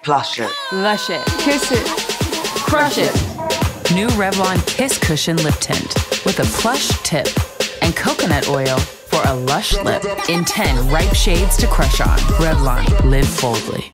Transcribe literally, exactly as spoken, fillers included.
Plush it. Lush it. Kiss it. Crush it. New Revlon Kiss Cushion Lip Tint with a plush tip and coconut oil for a lush lip in ten ripe shades to crush on. Revlon, live boldly.